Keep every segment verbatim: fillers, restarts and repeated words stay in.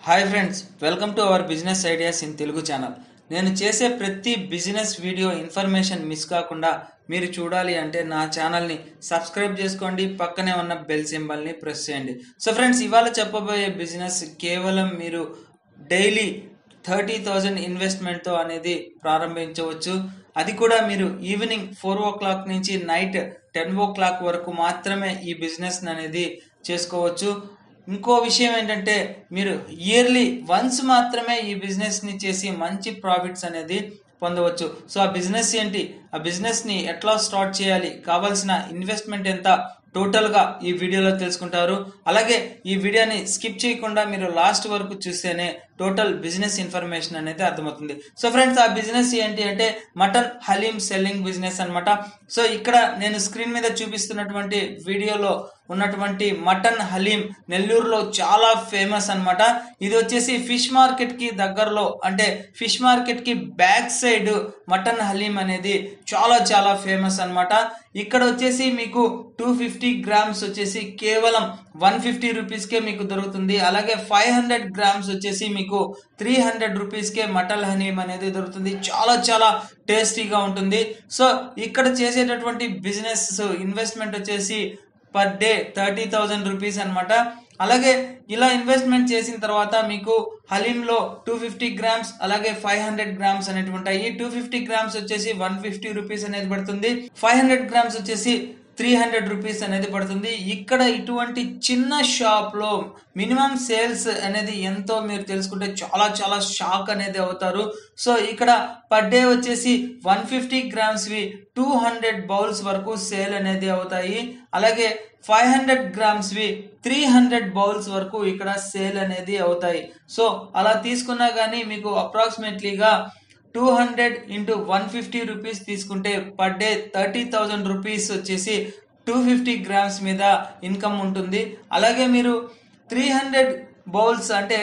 Hi friends, welcome to our business ideas in Telugu channel. నేను చేసే ప్రతి బిజినెస్ వీడియో ఇన్ఫర్మేషన్ మిస్ కాకుండా మీరు చూడాలి అంటే నా ఛానల్ని సబ్స్క్రైబ్ చేసుకోండి, పక్కనే ఉన్న బెల్ సింబల్ని ప్రెస్ చేయండి. సో ఫ్రెండ్స్, ఇవాళ చెప్పబోయే బిజినెస్ కేవలం మీరు డైలీ థర్టీ థౌజండ్ ఇన్వెస్ట్మెంట్తో అనేది ప్రారంభించవచ్చు. అది కూడా మీరు ఈవినింగ్ ఫోర్ ఓ క్లాక్ నుంచి నైట్ టెన్ ఓ క్లాక్ వరకు మాత్రమే ఈ బిజినెస్ అనేది చేసుకోవచ్చు. ఇంకో విషయం ఏంటంటే, మీరు ఇయర్లీ వన్స్ మాత్రమే ఈ బిజినెస్ని చేసి మంచి ప్రాఫిట్స్ అనేది పొందవచ్చు. సో ఆ బిజినెస్ ఏంటి, ఆ బిజినెస్ని ఎట్లా స్టార్ట్ చేయాలి, కావాల్సిన ఇన్వెస్ట్మెంట్ ఎంత, టోటల్గా ఈ వీడియోలో తెలుసుకుంటారు. అలాగే ఈ వీడియోని స్కిప్ చేయకుండా మీరు లాస్ట్ వరకు చూస్తేనే టోటల్ బిజినెస్ ఇన్ఫర్మేషన్ అనేది అర్థమవుతుంది. సో ఫ్రెండ్స్, ఆ బిజినెస్ ఏంటి అంటే మటన్ హలీం సెల్లింగ్ బిజినెస్ అనమాట. సో ఇక్కడ నేను స్క్రీన్ మీద చూపిస్తున్నటువంటి వీడియోలో ఉన్నటువంటి మటన్ హలీం నెల్లూరులో చాలా ఫేమస్ అనమాట. ఇది వచ్చేసి ఫిష్ మార్కెట్ కి దగ్గరలో, అంటే ఫిష్ మార్కెట్ కి బ్యాక్ సైడ్ మటన్ హలీం అనేది చాలా చాలా ఫేమస్ అనమాట. ఇక్కడ వచ్చేసి మీకు టూ ఫిఫ్టీ గ్రామ్స్ వచ్చేసి కేవలం వన్ ఫిఫ్టీ రూపీస్కే మీకు దొరుకుతుంది. అలాగే ఫైవ్ హండ్రెడ్ గ్రామ్స్ వచ్చేసి మీకు త్రీ హండ్రెడ్ రూపీస్కే మటన్ హలీం అనేది దొరుకుతుంది. చాలా చాలా టేస్టీగా ఉంటుంది. సో ఇక్కడ చేసేటటువంటి బిజినెస్ ఇన్వెస్ట్మెంట్ వచ్చేసి per day thirty thousand rupees అనమాట. అలాగే ఇలా ఇన్వెస్ట్మెంట్ చేసిన తర్వాత మీకు హలీంలో టూ ఫిఫ్టీ గ్రామ్స్ అలాగే ఫైవ్ హండ్రెడ్ గ్రామ్స్ అనేవి ఉంటాయి. టూ ఫిఫ్టీ గ్రామ్స్ వచ్చేసి వన్ ఫిఫ్టీ రూపీస్ అనేది పడుతుంది. ఫైవ్ హండ్రెడ్ గ్రామ్స్ వచ్చేసి త్రీ హండ్రెడ్ రూపీస్ అనేది పడుతుంది. ఇక్కడ ఇటువంటి చిన్న షాప్ లో మినిమం సేల్స్ అనేది ఎంతో మీరు తెలుసుకుంటే చాలా చాలా షాక్ అనేది అవుతారు. సో ఇక్కడ పర్ డే వచ్చేసి వన్ ఫిఫ్టీ గ్రామ్స్ వి టూ హండ్రెడ్ బౌల్స్ వరకు సేల్ అనేది అవుతాయి. అలాగే ఫైవ్ హండ్రెడ్ గ్రామ్స్ వి త్రీ హండ్రెడ్ బౌల్స్ వరకు ఇక్కడ సేల్ అనేది అవుతాయి. సో అలా తీసుకున్నా కానీ మీకు అప్రాక్సిమేట్లీగా two hundred into one fifty rupees తీసుకుంటే per day thirty thousand rupees వచ్చేసి టూ ఫిఫ్టీ గ్రామ్స్ మీద ఇన్కమ్ ఉంటుంది. అలాగే మీరు త్రీ హండ్రెడ్ బౌల్స్ అంటే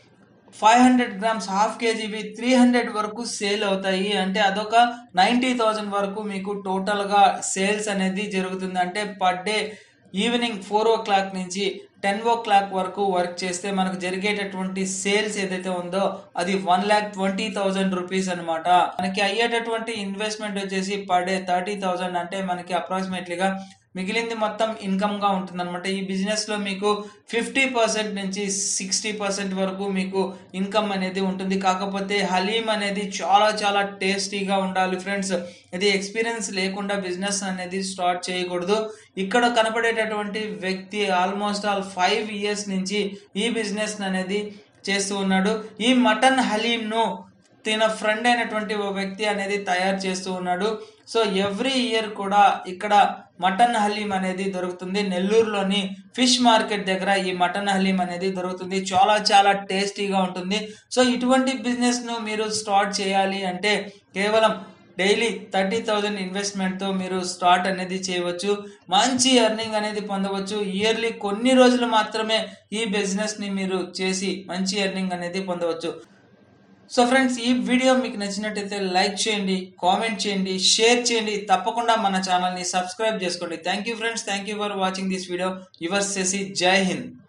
ఫైవ్ హండ్రెడ్ గ్రామ్స్ హాఫ్ కేజీవి త్రీ హండ్రెడ్ వరకు సేల్ అవుతాయి. అంటే అదొక నైంటీ థౌజండ్ వరకు మీకు టోటల్గా సేల్స్ అనేది జరుగుతుంది. అంటే per day evening four o'clock నుంచి టెన్ ఓ క్లాక్ వరకు వర్క్ చేస్తే మనకు జరిగేటటువంటి సేల్స్ ఏదైతే ఉందో అది one lakh twenty thousand rupees అనమాట. మనకి అయ్యేటటువంటి ఇన్వెస్ట్మెంట్ వచ్చేసి పర్ డే థర్టీ థౌజండ్, అంటే మనకి అప్రాక్సిమేట్లీగా మిగిలింది మొత్తం ఇన్కమ్ గా ఉంటుంది అనమాట. ఈ బిజినెస్ లో మీకు ఫిఫ్టీ పర్సెంట్ నుంచి సిక్స్టీ పర్సెంట్ వరకు మీకు ఇన్కమ్ అనేది ఉంటుంది. కాకపోతే హలీం అనేది చాలా చాలా టేస్టీగా ఉండాలి ఫ్రెండ్స్. ఇది ఎక్స్పీరియన్స్ లేకుండా బిజినెస్ అనేది స్టార్ట్ చేయకూడదు. ఇక్కడ కనపడేటటువంటి వ్యక్తి ఆల్మోస్ట్ ఆల్ ఫైవ్ ఇయర్స్ నుంచి ఈ బిజినెస్ అనేది చేస్తూ ఉన్నాడు. ఈ మటన్ హలీం ను తన ఫ్రెండ్ అయినటువంటి ఓ వ్యక్తి అనేది తయారు చేస్తూ ఉన్నాడు. సో ఎవ్రీ ఇయర్ కూడా ఇక్కడ మటన్ హలీం అనేది దొరుకుతుంది. నెల్లూరులోని ఫిష్ మార్కెట్ దగ్గర ఈ మటన్ హలీం అనేది దొరుకుతుంది. చాలా చాలా టేస్టీగా ఉంటుంది. సో ఇటువంటి బిజినెస్ ను మీరు స్టార్ట్ చేయాలి అంటే కేవలం డైలీ థర్టీ థౌజండ్ ఇన్వెస్ట్మెంట్తో మీరు స్టార్ట్ అనేది చేయవచ్చు. మంచి ఎర్నింగ్ అనేది పొందవచ్చు. ఇయర్లీ కొన్ని రోజులు మాత్రమే ఈ బిజినెస్ని మీరు చేసి మంచి ఎర్నింగ్ అనేది పొందవచ్చు. సో ఫ్రెండ్స్, ఈ వీడియో మీకు నచ్చినట్టయితే లైక్ చేయండి, కామెంట్ చేయండి, షేర్ చేయండి. తప్పకుండా మన ఛానల్ని సబ్స్క్రైబ్ చేసుకోండి. Thank you friends, thank you for watching this video. Yours Sashi, Jai Hind.